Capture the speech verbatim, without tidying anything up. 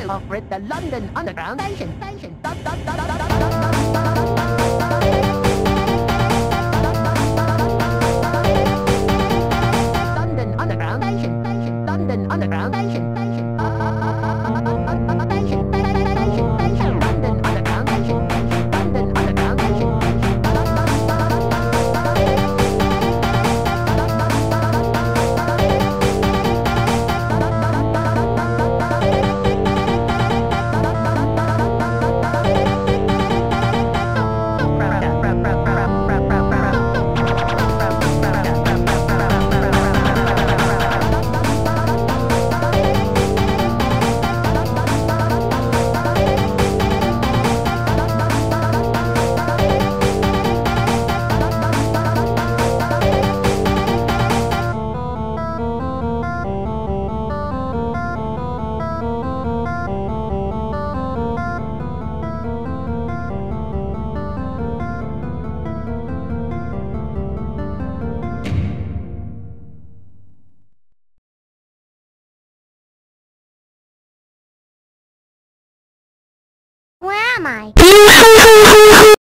Operate the London Underground Station. Station. Dot, dot, dot, dot, dot, dot. London Underground Station. Station. London Underground Station. Station. Station. Station. Station. London Underground Station. London Underground Station. Where am I?